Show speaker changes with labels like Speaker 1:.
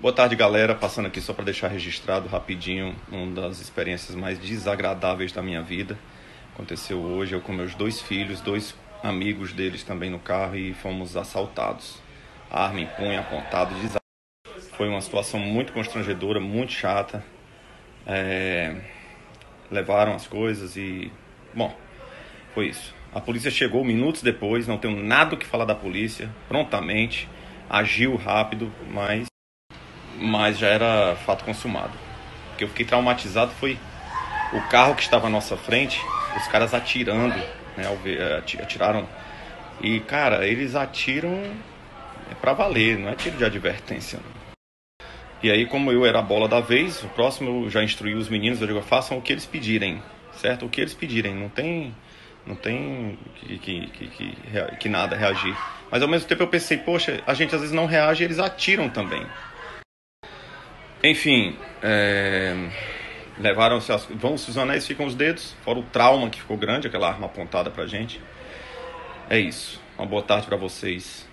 Speaker 1: Boa tarde, galera. Passando aqui só para deixar registrado rapidinho uma das experiências mais desagradáveis da minha vida. Aconteceu hoje, eu com meus 2 filhos, 2 amigos deles também no carro e fomos assaltados. Arma em punho, apontado, foi uma situação muito constrangedora, muito chata. Levaram as coisas e... Bom, foi isso. A polícia chegou minutos depois, não tenho nada o que falar da polícia, prontamente, agiu rápido, mas já era fato consumado. O que eu fiquei traumatizado foi o carro que estava à nossa frente, os caras atirando, né, atiraram. E, cara, eles atiram pra valer, não é tiro de advertência. E aí, como eu era a bola da vez, o próximo eu já instruí os meninos, eu digo, façam o que eles pedirem, certo? O que eles pedirem, não tem que nada reagir. Mas ao mesmo tempo eu pensei, poxa, a gente às vezes não reage e eles atiram também. Enfim, levaram-se vão os anéis, ficam os dedos, fora o trauma que ficou grande, aquela arma apontada pra gente. É isso. Uma boa tarde pra vocês.